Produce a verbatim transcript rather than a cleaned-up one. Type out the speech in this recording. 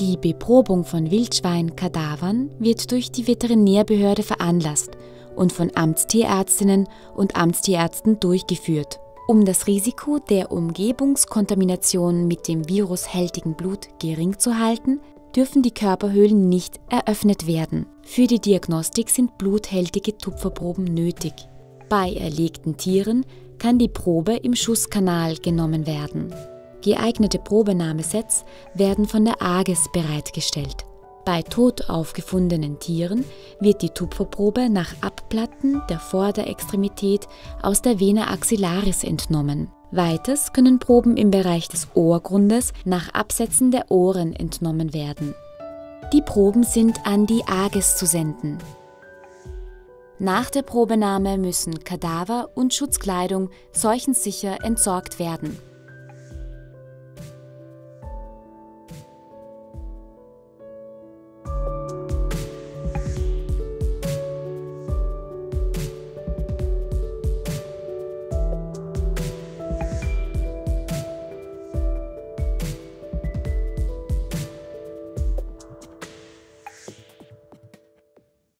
Die Beprobung von Wildschweinkadavern wird durch die Veterinärbehörde veranlasst und von Amtstierärztinnen und Amtstierärzten durchgeführt. Um das Risiko der Umgebungskontamination mit dem virushältigen Blut gering zu halten, dürfen die Körperhöhlen nicht eröffnet werden. Für die Diagnostik sind bluthältige Tupferproben nötig. Bei erlegten Tieren kann die Probe im Schusskanal genommen werden. Geeignete Probenahmesets werden von der A G E S bereitgestellt. Bei tot aufgefundenen Tieren wird die Tupferprobe nach Abplatten der Vorderextremität aus der Vena axillaris entnommen. Weiters können Proben im Bereich des Ohrgrundes nach Absetzen der Ohren entnommen werden. Die Proben sind an die A G E S zu senden. Nach der Probenahme müssen Kadaver und Schutzkleidung seuchensicher entsorgt werden.